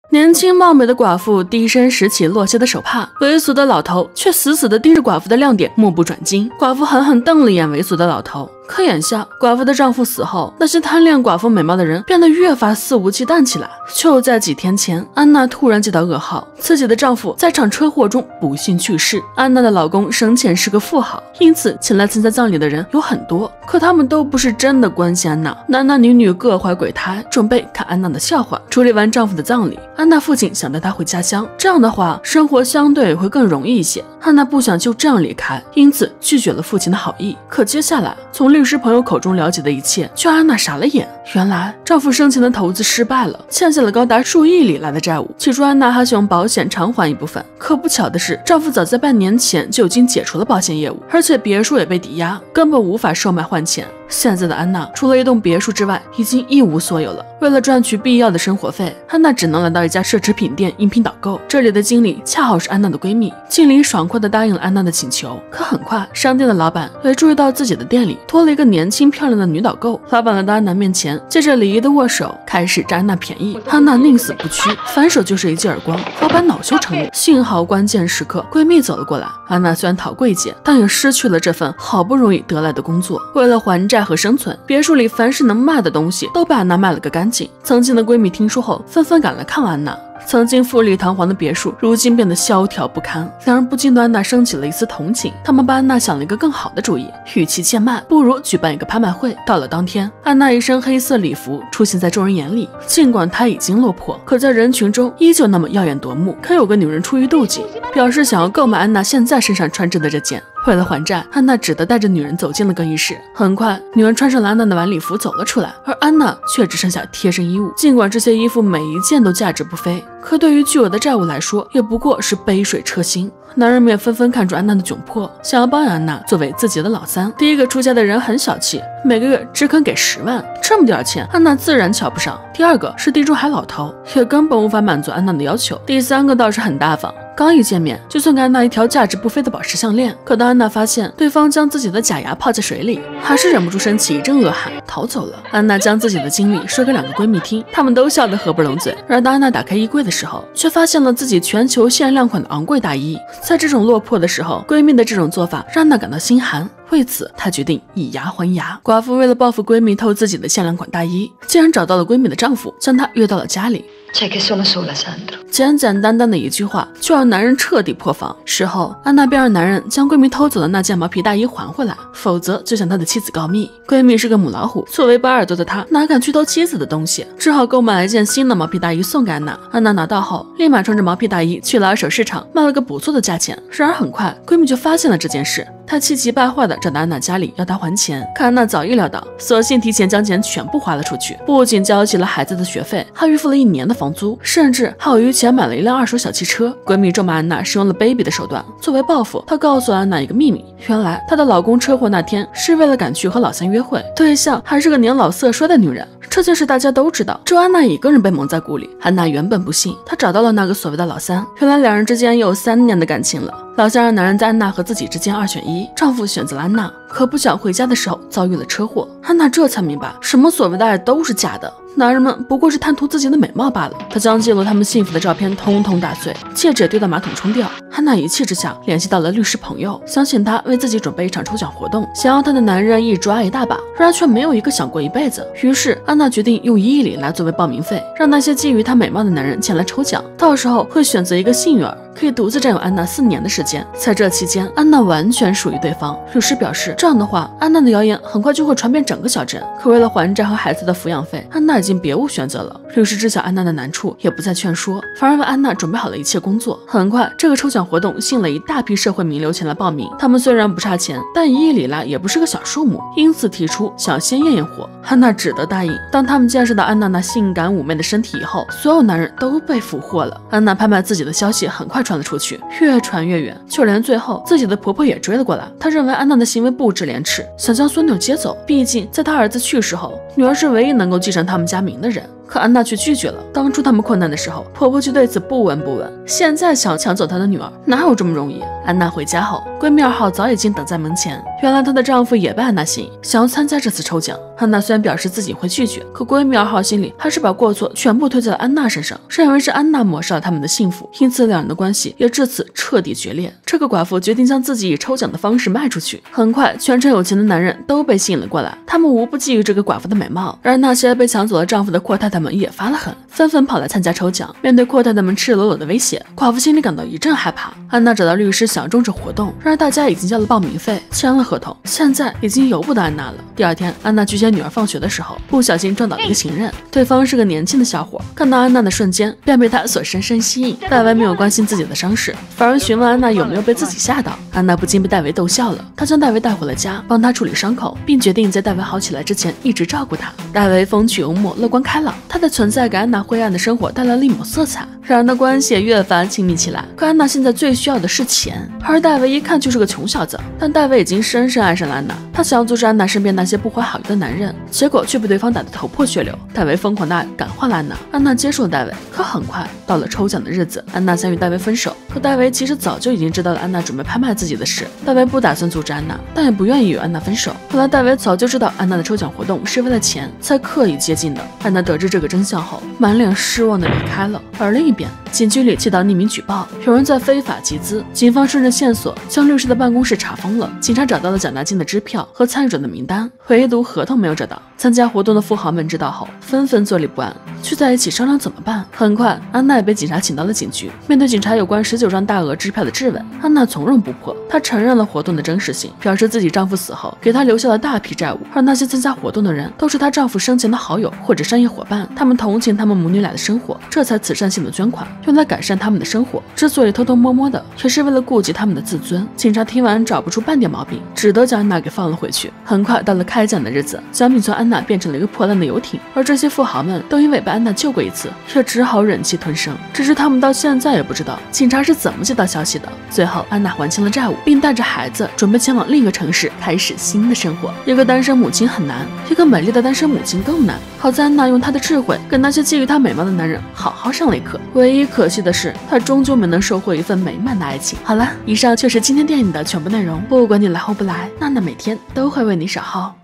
年轻貌美的寡妇低声拾起落下的手帕，猥琐的老头却死死地盯着寡妇的亮点，目不转睛。寡妇狠狠瞪了一眼猥琐的老头。可眼下，寡妇的丈夫死后，那些贪恋寡妇美貌的人变得越发肆无忌惮起来。就在几天前，安娜突然接到噩耗，自己的丈夫在场车祸中不幸去世。安娜的老公生前是个富豪，因此前来参加葬礼的人有很多，可他们都不是真的关心安娜，男男女女各怀鬼胎，准备看安娜的笑话。处理完丈夫的葬礼，安娜父亲想带她回家乡，这样的话生活相对会更容易一些。安娜不想就这样离开，因此拒绝了父亲的好意。可接下来从律师朋友口中了解的一切，却让安娜傻了眼。原来丈夫生前的投资失败了，欠下了高达数亿里来的债务。起初安娜还想用保险偿还一部分，可不巧的是，丈夫早在半年前就已经解除了保险业务，而且别墅也被抵押，根本无法售卖换钱。现在的安娜除了一栋别墅之外，已经一无所有了。为了赚取必要的生活费，安娜只能来到一家奢侈品店应聘导购。这里的经理恰好是安娜的闺蜜，经理爽快地答应了安娜的请求。可很快，商店的老板也注意到自己的店里多了一个年轻漂亮的女导购。老板来到安娜面前，借着礼仪的握手，开始占安娜便宜。安娜宁死不屈，反手就是一记耳光，老板恼羞成怒。幸好关键时刻，闺蜜走了过来。安娜虽然讨贵姐，但也失去了这份好不容易得来的工作。为了还债和生存，别墅里凡是能卖的东西都被安娜卖了个干净。曾经的闺蜜听说后，纷纷赶来看望安娜。曾经富丽堂皇的别墅，如今变得萧条不堪。两人不禁对安娜升起了一丝同情。他们帮安娜想了一个更好的主意，与其贱卖，不如举办一个拍卖会。到了当天，安娜一身黑色礼服出现在众人眼里。尽管她已经落魄，可在人群中依旧那么耀眼夺目。可有个女人出于妒忌，表示想要购买安娜现在身上穿着的这件。为了还债，安娜只得带着女人走进了更衣室。很快，女人穿上了安娜的晚礼服走了出来，而安娜却只剩下贴身衣物。尽管这些衣服每一件都价值不菲，可对于巨额的债务来说，也不过是杯水车薪。男人们也纷纷看出安娜的窘迫，想要帮安娜作为自己的老三。第一个出家的人很小气，每个月只肯给10万，这么点钱，安娜自然瞧不上。第二个是地中海老头，也根本无法满足安娜的要求。第三个倒是很大方，刚一见面就送给安娜一条价值不菲的宝石项链。可当安娜发现对方将自己的假牙泡在水里，还是忍不住升起一阵恶寒，逃走了。安娜将自己的经历说给2个闺蜜听，她们都笑得合不拢嘴。然而当安娜打开衣柜的时候，却发现了自己全球限量款的昂贵大衣。在这种落魄的时候，闺蜜的这种做法让安娜感到心寒。为此，她决定以牙还牙。寡妇为了报复闺蜜偷自己的限量款大衣，竟然找到了闺蜜的丈夫，将她约到了家里。简简单单的一句话，就让男人彻底破防。事后，安娜便让男人将闺蜜偷走的那件毛皮大衣还回来，否则就向她的妻子告密。闺蜜是个母老虎，作为耙耳朵的她哪敢去偷妻子的东西，只好购买了一件新的毛皮大衣送给安娜。安娜拿到后，立马穿着毛皮大衣去了二手市场，卖了个不错的价钱。然而很快，闺蜜就发现了这件事。她气急败坏地找到安娜家里要她还钱，可安娜早意料到，索性提前将钱全部花了出去，不仅交齐了孩子的学费，还预付了1年的房租，甚至还有余钱买了一辆二手小汽车。闺蜜咒骂安娜使用了卑鄙的手段，作为报复，她告诉安娜一个秘密：原来她的老公车祸那天是为了赶去和老三约会，对象还是个年老色衰的女人。这件事大家都知道，只有安娜一个人被蒙在鼓里。安娜原本不信，她找到了那个所谓的老三，原来2人之间有3年的感情了。老三让男人在安娜和自己之间2选1，丈夫选择了安娜，可不想回家的时候遭遇了车祸。安娜这才明白，什么所谓的爱都是假的，男人们不过是贪图自己的美貌罢了。她将记录他们幸福的照片通通打碎，戒指也丢到马桶冲掉。安娜一气之下联系到了律师朋友，想请他为自己准备一场抽奖活动，想要她的男人一抓一大把，然而却没有一个想过一辈子。于是安娜决定用1亿里来作为报名费，让那些觊觎她美貌的男人前来抽奖，到时候会选择一个幸运儿，可以独自占有安娜4年的时间。在这期间，安娜完全属于对方。律师表示，这样的话，安娜的谣言很快就会传遍整个小镇。可为了还债和孩子的抚养费，安娜已经别无选择了。律师知晓安娜的难处，也不再劝说，反而为安娜准备好了一切工作。很快，这个抽奖活动吸引了一大批社会名流前来报名。他们虽然不差钱，但1亿里拉也不是个小数目，因此提出想要先验验货。安娜只得答应。当他们见识到安娜那性感妩媚的身体以后，所有男人都被俘获了。安娜拍卖自己的消息很快传了出去，越传越远，就连最后自己的婆婆也追了过来。她认为安娜的行为不知廉耻，想将孙女接走。毕竟在她儿子去世后，女儿是唯一能够继承他们家名的人。可安娜却拒绝了。当初他们困难的时候，婆婆却对此不闻不问。现在想抢走她的女儿，哪有这么容易？ 安娜回家后，闺蜜2号早已经等在门前。原来她的丈夫也被安娜吸引，想要参加这次抽奖。安娜虽然表示自己会拒绝，可闺蜜2号心里还是把过错全部推在了安娜身上，认为是安娜抹杀了他们的幸福，因此两人的关系也至此彻底决裂。这个寡妇决定将自己以抽奖的方式卖出去。很快，全城有钱的男人都被吸引了过来，他们无不觊觎这个寡妇的美貌。然而那些被抢走了丈夫的阔太太们也发了狠，纷纷跑来参加抽奖。面对阔太太们赤裸裸的威胁，寡妇心里感到一阵害怕。安娜找到律师想要终止活动，然而大家已经交了报名费，签了合同，现在已经由不得安娜了。第二天，安娜去接女儿放学的时候，不小心撞倒了一个行人，对方是个年轻的小伙，看到安娜的瞬间便被她所深深吸引。戴维没有关心自己的伤势，反而询问安娜有没有被自己吓到。安娜不禁被戴维逗笑了，他将戴维带回了家，帮他处理伤口，并决定在戴维好起来之前一直照顾他。戴维风趣幽默，乐观开朗，他的存在给安娜灰暗的生活带来了一抹色彩，两人的关系也越发亲密起来。可安娜现在最需要的是钱，而戴维一看就是个穷小子。但戴维已经深深爱上了安娜，他想要阻止安娜身边那些不怀好意的男人，结果却被对方打得头破血流。戴维疯狂的爱感化了安娜，安娜接受了戴维。可很快到了抽奖的日子，安娜想与戴维分手，可戴维其实早就已经知道了安娜准备拍卖自己的事。戴维不打算阻止安娜，但也不愿意与安娜分手。后来戴维早就知道安娜的抽奖活动是为了钱，才刻意接近的。安娜得知这个真相后，满脸失望的离开了。而另一边，警局里接到匿名举报，有人在非法集资。警方顺着线索将律师的办公室查封了，警察找到了奖纳金的支票和参与者的名单，唯独合同没有找到。参加活动的富豪们知道后，纷纷坐立不安，聚在一起商量怎么办。很快，安娜也被警察请到了警局。面对警察有关19张大额支票的质问，安娜从容不迫。她承认了活动的真实性，表示自己丈夫死后给她留下了大批债务，而那些参加活动的人都是她丈夫生前的好友或者商业伙伴，他们同情他们母女俩的生活，这才慈善性的捐款，用来改善他们的生活。之所以偷偷摸摸的，也是为了顾及他们的自尊。警察听完找不出半点毛病，只得将安娜给放了回去。很快到了开奖的日子，奖品从安娜变成了一个破烂的游艇，而这些富豪们都因为被安娜救过一次，也只好忍气吞声。只是他们到现在也不知道警察是怎么接到消息的。最后，安娜还清了债务，并带着孩子准备前往另一个城市开始新的生活。一个单身母亲很难，一个美丽的单身母亲更难。好在安娜用她的智慧跟那些觊觎她美貌的男人好好上了一课。唯一可惜的是，她终究没能收获一份美满的爱情。好了，以上就是今天电影的全部内容。不管你来或不来，娜娜每天都会为你守候。